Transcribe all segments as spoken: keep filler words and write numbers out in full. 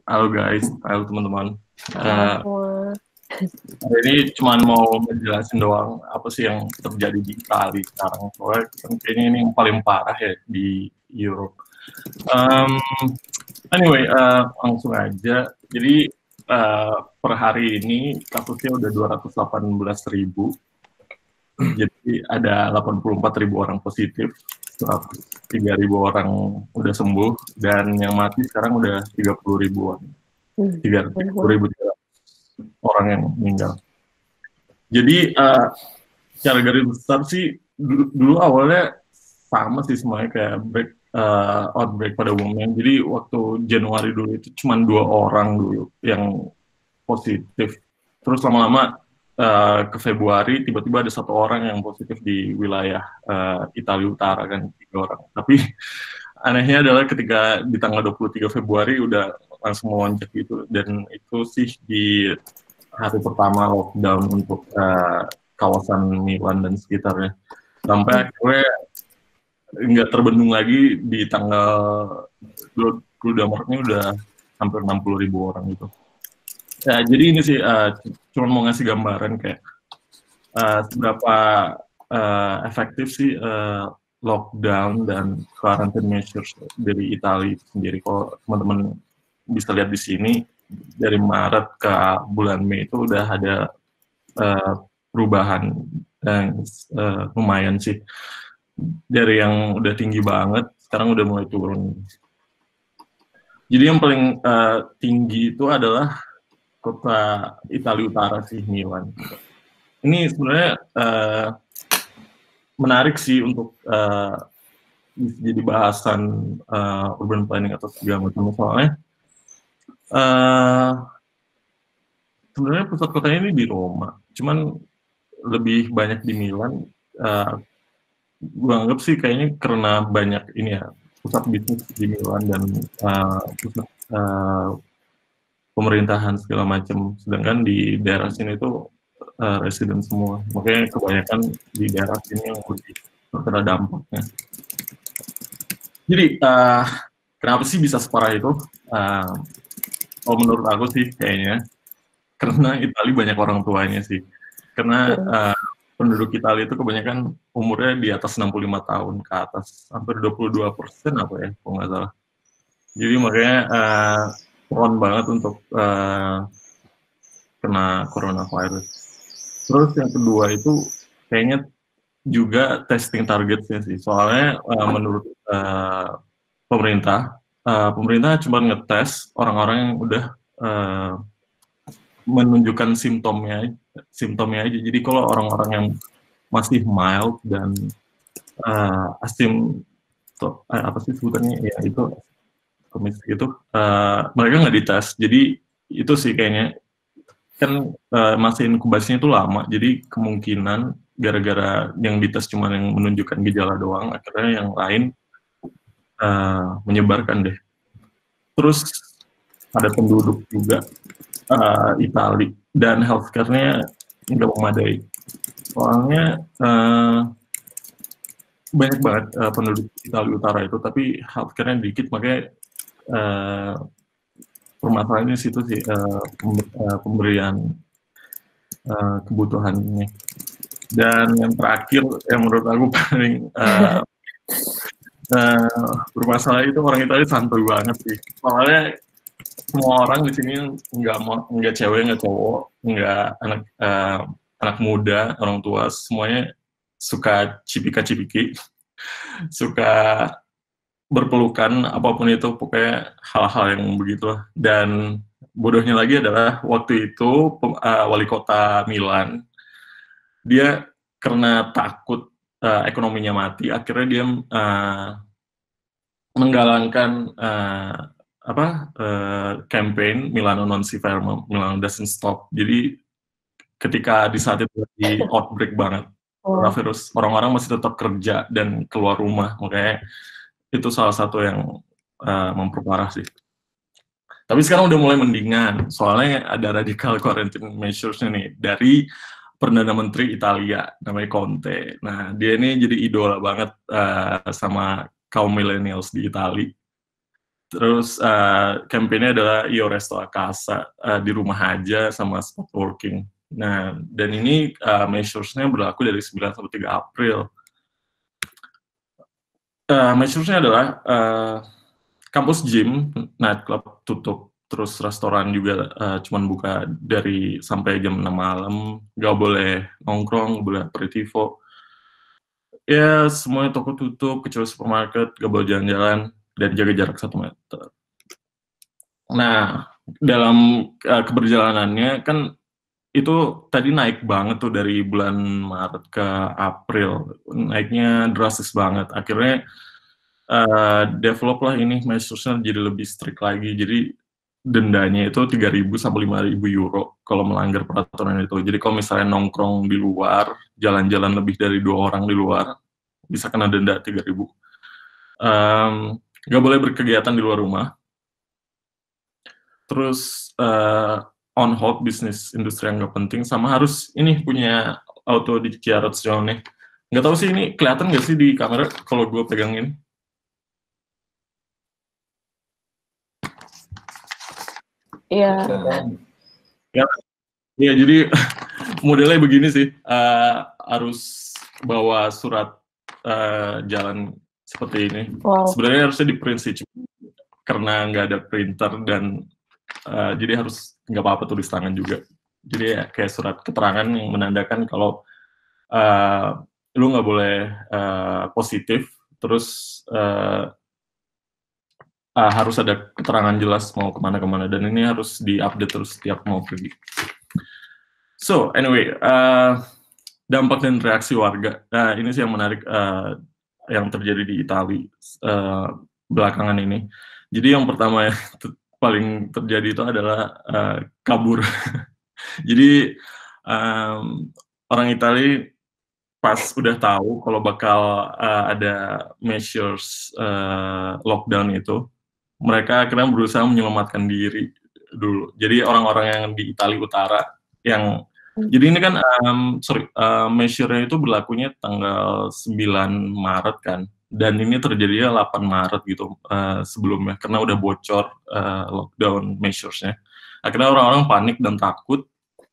Halo guys, halo teman-teman. Halo Uh, semua. hari ini cuma mau menjelasin doang apa sih yang terjadi di Italia sekarang. Soalnya kan kayaknya ini yang paling parah ya di Europe. Um, anyway, uh, langsung aja. Jadi uh, per hari ini kasusnya udah dua ratus delapan belas ribu. Jadi ada delapan puluh empat ribu orang positif, seratus tiga ribu orang udah sembuh, dan yang mati sekarang udah tiga puluh ribuan. tiga puluh ribu orang yang meninggal. Jadi uh, secara garis besar sih dulu, dulu awalnya sama sih semuanya kayak break, uh, outbreak pada umumnya. Jadi waktu Januari dulu itu cuma dua orang dulu yang positif. Terus lama-lama uh, ke Februari tiba-tiba ada satu orang yang positif di wilayah uh, Italia Utara kan, tiga orang. Tapi anehnya adalah ketika di tanggal dua puluh tiga Februari udah langsung melonjak gitu, dan itu sih di hari pertama lockdown untuk uh, kawasan Milan dan sekitarnya. Sampai akhirnya nggak terbendung lagi di tanggal dua puluh dua Maretnya udah hampir enam puluh ribu orang gitu. Ya, jadi ini sih uh, cuma mau ngasih gambaran kayak uh, seberapa uh, efektif sih uh, lockdown dan quarantine measures dari Italia sendiri. Kalau teman-teman bisa lihat di sini, dari Maret ke bulan Mei itu udah ada uh, perubahan yang uh, lumayan sih. Dari yang udah tinggi banget, sekarang udah mulai turun. Jadi yang paling uh, tinggi itu adalah kota Italia Utara sih, Milan. Ini sebenarnya uh, menarik sih untuk uh, jadi bahasan uh, urban planning atau segala macam, soalnya uh, sebenarnya pusat kotanya ini di Roma, cuman lebih banyak di Milan. Uh, gue anggap sih kayaknya karena banyak ini ya, pusat bisnis di Milan dan uh, pusat uh, pemerintahan segala macam. Sedangkan di daerah sini tuh uh, resident semua, makanya kebanyakan di daerah sini yang lebih terkena dampaknya. Jadi uh, kenapa sih bisa separah itu? Uh, kalau menurut aku sih kayaknya karena Italia banyak orang tuanya sih. Karena uh, penduduk Italia itu kebanyakan umurnya di atas enam puluh lima tahun ke atas, hampir dua puluh dua persen apa ya, kalau nggak salah. Jadi makanya uh, prone banget untuk uh, kena coronavirus. Terus yang kedua itu kayaknya juga testing targetnya sih. Soalnya uh, menurut uh, pemerintah, uh, pemerintah cuma ngetes orang-orang yang udah uh, menunjukkan simptomnya, simptomnya aja. Jadi kalau orang-orang yang masih mild dan uh, asim, to, uh, apa sih sebutannya ya itu, komis gitu, uh, mereka nggak dites. Jadi itu sih kayaknya kan uh, masa inkubasinya itu lama. Jadi kemungkinan gara-gara yang dites cuma yang menunjukkan gejala doang, akhirnya yang lain uh, menyebarkan deh. Terus ada penduduk juga uh, Itali dan healthcare-nya nggak memadai. Soalnya uh, banyak banget uh, penduduk Italia Utara itu, tapi healthcare-nya dikit, makanya uh, permasalahannya situ sih, uh, pemberian uh, kebutuhannya. Dan yang terakhir yang menurut aku paling uh, uh, bermasalah itu orang Italia santuy banget sih. Soalnya semua orang di sini nggak mau, nggak cewek, nggak cowok, nggak anak uh, anak muda, orang tua, semuanya suka cipika-cipiki, suka berpelukan, apapun itu, pokoknya hal-hal yang begitulah. Dan bodohnya lagi adalah waktu itu uh, wali kota Milan, dia karena takut uh, ekonominya mati, akhirnya dia uh, menggalangkan uh, apa uh, campaign Milano non si ferma, Milano doesn't stop. Jadi ketika di saat itu di outbreak banget coronavirus, orang-orang masih tetap kerja dan keluar rumah, makanya itu salah satu yang uh, memperparah sih. Tapi sekarang udah mulai mendingan, soalnya ada radical quarantine measures nih dari Perdana Menteri Italia, namanya Conte. Nah, dia ini jadi idola banget uh, sama kaum millennials di Italia. Terus uh, campaign-nya adalah Io Resto a Casa, uh, di rumah aja sama spot working. Nah, dan ini uh, measures-nya berlaku dari sembilan sampai tiga April. Uh, measures-nya adalah uh, kampus gym, nightclub tutup, terus restoran juga uh, cuman buka dari sampai jam enam malam, nggak boleh nongkrong, nggak boleh aperitivo. Ya, semuanya toko tutup, kecuali supermarket, nggak boleh jalan-jalan, dan jaga jarak satu meter. Nah, dalam uh, keberjalanannya kan itu tadi naik banget tuh dari bulan Maret ke April, naiknya drastis banget. Akhirnya uh, develop lah ini measures-nya jadi lebih strict lagi. Jadi dendanya itu tiga ribu sampai lima ribu euro kalau melanggar peraturan itu. Jadi kalau misalnya nongkrong di luar, jalan-jalan lebih dari dua orang di luar, bisa kena denda tiga ribu. Um, gak boleh berkegiatan di luar rumah. Terus uh, on hold bisnis industri yang nggak penting, sama harus ini punya auto dichiarazione. Nggak tahu sih ini kelihatan nggak sih di kamera kalau gue pegang ini? Iya. Ya, ya jadi modelnya begini sih, uh, harus bawa surat uh, jalan seperti ini. Wow. Sebenarnya harusnya di print sih, karena nggak ada printer dan uh, jadi harus nggak apa-apa tulis tangan juga. Jadi ya, kayak surat keterangan yang menandakan kalau uh, lu nggak boleh uh, positif, terus uh, uh, harus ada keterangan jelas mau kemana-kemana, dan ini harus diupdate terus setiap mau pergi. So anyway, uh, dampak dan reaksi warga. Nah, ini sih yang menarik uh, yang terjadi di Italia uh, belakangan ini. Jadi yang pertama yang paling terjadi itu adalah uh, kabur. Jadi um, orang Italia pas udah tahu kalau bakal uh, ada measures uh, lockdown itu, mereka akhirnya berusaha menyelamatkan diri dulu. Jadi orang-orang yang di Italia Utara yang jadi ini kan um, sorry uh, measure-nya itu berlakunya tanggal sembilan Maret kan, dan ini terjadinya delapan Maret gitu uh, sebelumnya karena udah bocor uh, lockdown measures-nya. Akhirnya orang-orang panik dan takut,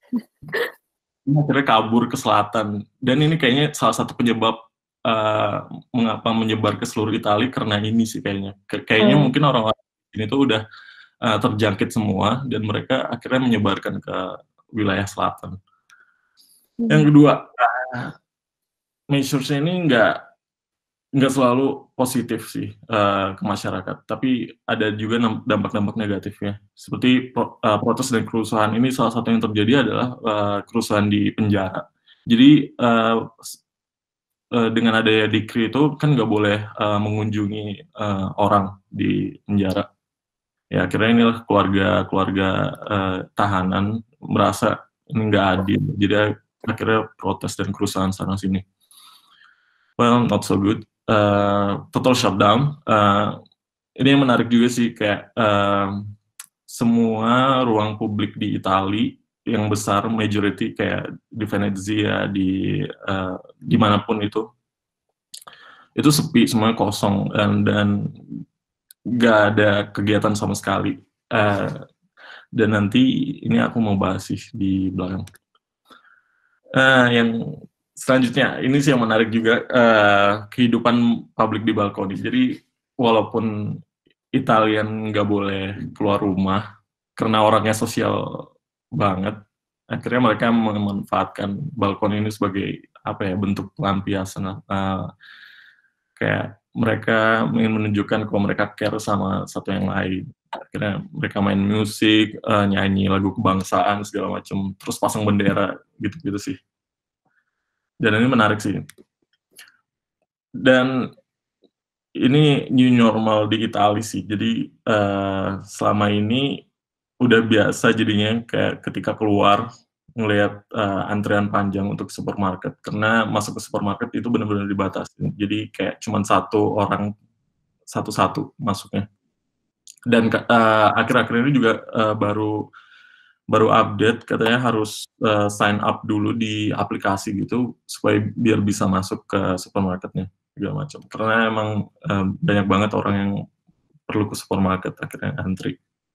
akhirnya kabur ke selatan, dan ini kayaknya salah satu penyebab uh, mengapa menyebar ke seluruh Italia karena ini sih kayaknya. Kayaknya hmm. mungkin orang-orang ini tuh udah uh, terjangkit semua dan mereka akhirnya menyebarkan ke wilayah selatan. Hmm. Yang kedua, uh, measures-nya ini nggak nggak selalu positif sih uh, ke masyarakat, tapi ada juga dampak-dampak negatifnya. Seperti pro, uh, protes dan kerusuhan, ini salah satu yang terjadi adalah uh, kerusuhan di penjara. Jadi uh, uh, dengan adanya decree itu kan nggak boleh uh, mengunjungi uh, orang di penjara. Ya akhirnya inilah keluarga-keluarga uh, tahanan merasa ini nggak adil, jadi akhirnya protes dan kerusuhan sana sini. Well, not so good. Uh, total shutdown. Uh, ini yang menarik juga sih, kayak uh, semua ruang publik di Italia yang besar, majority kayak di Venezia, di uh, dimanapun itu, itu sepi, semuanya kosong, dan dan nggak ada kegiatan sama sekali. Uh, dan nanti ini aku mau bahas sih di belakang. Uh, yang selanjutnya, ini sih yang menarik juga, uh, kehidupan publik di balkoni. Jadi, walaupun Italian nggak boleh keluar rumah, karena orangnya sosial banget, akhirnya mereka memanfaatkan balkon ini sebagai, apa ya, bentuk pelampiasan. Uh, kayak mereka ingin menunjukkan kalau mereka care sama satu yang lain. Akhirnya mereka main musik, uh, nyanyi lagu kebangsaan, segala macam, terus pasang bendera, gitu-gitu sih. Dan ini menarik sih. Dan ini new normal di Italia sih. Jadi uh, selama ini udah biasa jadinya kayak ketika keluar ngelihat uh, antrian panjang untuk supermarket, karena masuk ke supermarket itu benar-benar dibatasi. Jadi kayak cuma satu orang satu-satu masuknya. Dan uh, akhir-akhir ini juga uh, baru baru update, katanya harus uh, sign up dulu di aplikasi gitu supaya biar bisa masuk ke supermarketnya segala macam, karena emang uh, banyak banget orang yang perlu ke supermarket, akhirnya antri.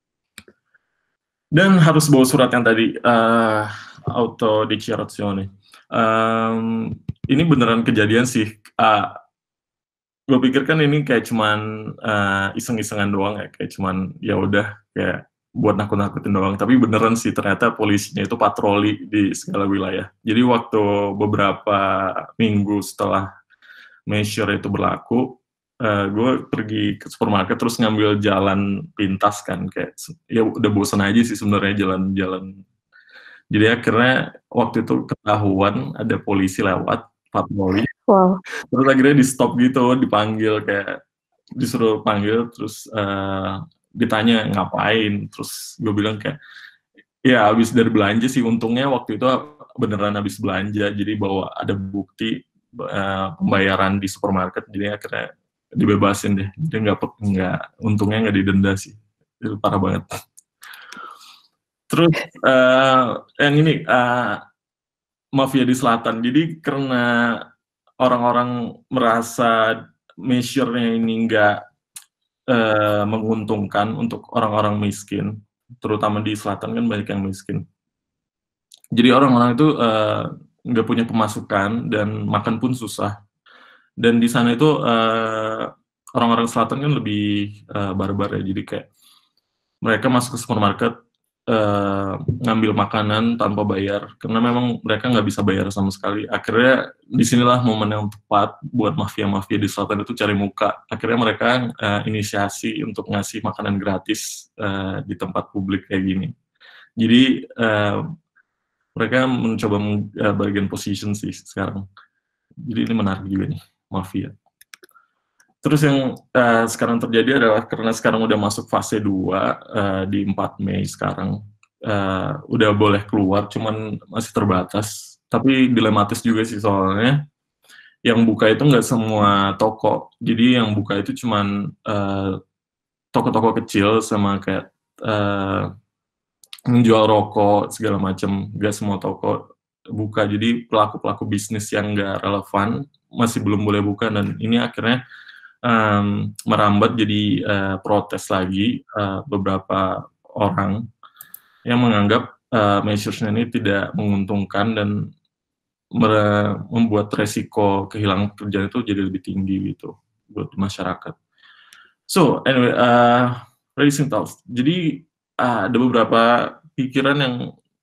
Dan harus bawa surat yang tadi, uh, autodichiarazione. Um, ini beneran kejadian sih. Uh, gue pikir kan ini kayak cuman uh, iseng-isengan doang ya, kayak cuman ya udah kayak buat nakut-nakutin doang. Tapi beneran sih ternyata polisinya itu patroli di segala wilayah. Jadi waktu beberapa minggu setelah measure itu berlaku, uh, gue pergi ke supermarket terus ngambil jalan pintas kan, kayak ya udah bosan aja sih sebenarnya jalan-jalan. Jadi akhirnya waktu itu ketahuan ada polisi lewat patroli. Wow. Terus akhirnya di stop gitu, dipanggil, kayak disuruh panggil, terus uh, ditanya ngapain, terus gue bilang kayak ya habis dari belanja sih, untungnya waktu itu beneran habis belanja, jadi bawa ada bukti uh, pembayaran di supermarket, jadi akhirnya dibebasin deh, jadi nggak nggak untungnya nggak didenda sih, itu parah banget. Terus uh, yang ini uh, mafia di selatan, jadi karena orang-orang merasa measure-nya ini nggak uh, menguntungkan untuk orang-orang miskin, terutama di selatan kan banyak yang miskin. Jadi orang-orang itu nggak uh, punya pemasukan dan makan pun susah. Dan di sana itu uh, orang-orang selatan kan lebih uh, barbar ya, jadi kayak mereka masuk ke supermarket, Uh, ngambil makanan tanpa bayar, karena memang mereka nggak bisa bayar sama sekali. Akhirnya disinilah momen yang tepat buat mafia-mafia di selatan itu cari muka. Akhirnya mereka uh, inisiasi untuk ngasih makanan gratis uh, di tempat publik kayak gini. Jadi uh, mereka mencoba uh, bagian position sih sekarang. Jadi ini menarik juga nih, mafia. Terus yang uh, sekarang terjadi adalah karena sekarang udah masuk fase dua uh, di empat Mei sekarang, uh, udah boleh keluar, cuman masih terbatas. Tapi dilematis juga sih soalnya, yang buka itu nggak semua toko. Jadi yang buka itu cuman uh, toko-toko kecil sama kayak uh, menjual rokok segala macam. Nggak semua toko buka. Jadi pelaku-pelaku bisnis yang nggak relevan masih belum boleh buka, dan ini akhirnya Um, merambat jadi uh, protes lagi, uh, beberapa orang yang menganggap uh, measures ini tidak menguntungkan dan membuat resiko kehilangan pekerjaan itu jadi lebih tinggi gitu buat masyarakat. So anyway, uh, raising thoughts. Jadi uh, ada beberapa pikiran yang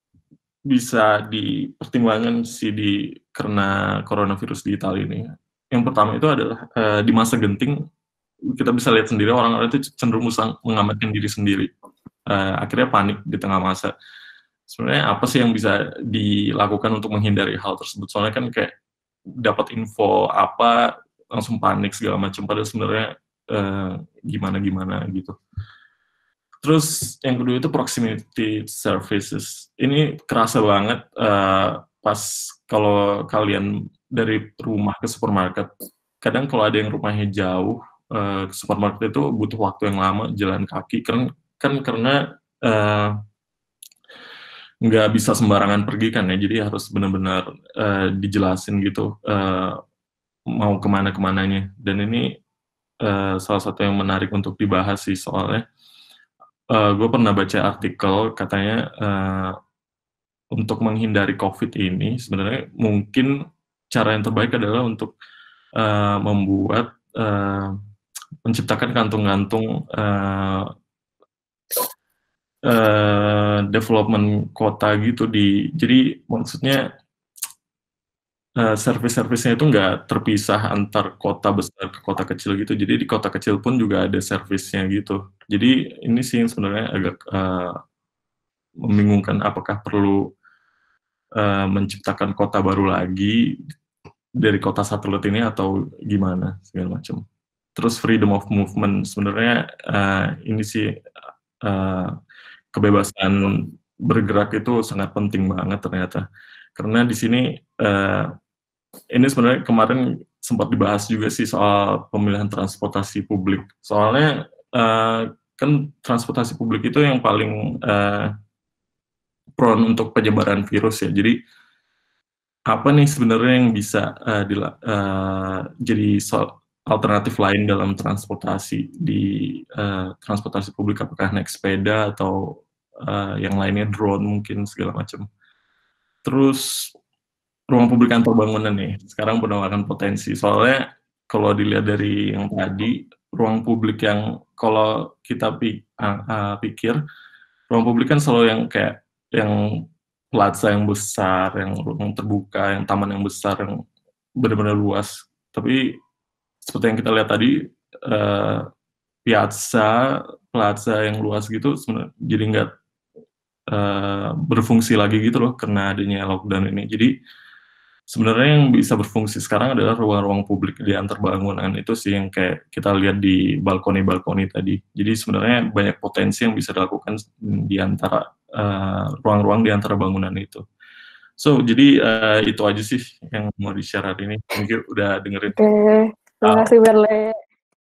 bisa dipertimbangkan sih di karena coronavirus di Italia ini. Yang pertama itu adalah uh, di masa genting kita bisa lihat sendiri orang-orang itu cenderung mengamankan diri sendiri. Uh, akhirnya panik di tengah masa. Sebenarnya apa sih yang bisa dilakukan untuk menghindari hal tersebut? Soalnya kan kayak dapat info apa langsung panik segala macam. Padahal sebenarnya uh, gimana-gimana gitu. Terus yang kedua itu proximity services. Ini kerasa banget uh, pas kalau kalian dari rumah ke supermarket. Kadang kalau ada yang rumahnya jauh, uh, ke supermarket itu butuh waktu yang lama jalan kaki. Kan, kan karena uh, nggak bisa sembarangan pergi kan ya, jadi harus benar-benar uh, dijelasin gitu uh, mau kemana-kemananya. Dan ini uh, salah satu yang menarik untuk dibahas sih, soalnya Uh, gue pernah baca artikel katanya uh, untuk menghindari COVID ini sebenarnya mungkin cara yang terbaik adalah untuk uh, membuat uh, menciptakan kantung-kantung uh, uh, development kota gitu di, jadi maksudnya uh, service-servisnya itu nggak terpisah antar kota besar ke kota kecil gitu, jadi di kota kecil pun juga ada servisnya gitu. Jadi ini sih yang sebenarnya agak uh, membingungkan, apakah perlu uh, menciptakan kota baru lagi dari kota satelit ini atau gimana segala macam. Terus freedom of movement sebenarnya uh, ini sih uh, kebebasan bergerak itu sangat penting banget ternyata, karena di sini uh, ini sebenarnya kemarin sempat dibahas juga sih soal pemilihan transportasi publik. Soalnya uh, kan transportasi publik itu yang paling uh, prone untuk penyebaran virus ya. Jadi apa nih sebenarnya yang bisa uh, dila, uh, jadi so, alternatif lain dalam transportasi di uh, transportasi publik, apakah naik sepeda atau uh, yang lainnya, drone mungkin segala macam. Terus ruang publik antar bangunan nih, sekarang penawaran potensi. Soalnya kalau dilihat dari yang tadi, ruang publik yang kalau kita pi, uh, uh, pikir, ruang publik kan selalu yang kayak yang plaza yang besar, yang ruang terbuka, yang taman yang besar, yang benar-benar luas. Tapi seperti yang kita lihat tadi, uh, piazza, plaza yang luas gitu, sebenarnya jadi nggak uh, berfungsi lagi gitu loh, karena adanya lockdown ini. Jadi sebenarnya yang bisa berfungsi sekarang adalah ruang-ruang publik di antar bangunan. Itu sih yang kayak kita lihat di balkoni-balkoni tadi. Jadi sebenarnya banyak potensi yang bisa dilakukan di antara uh, ruang-ruang di antara bangunan itu. So, jadi uh, itu aja sih yang mau di-share hari ini. Thank you udah dengerin. Oke, terima kasih Berle.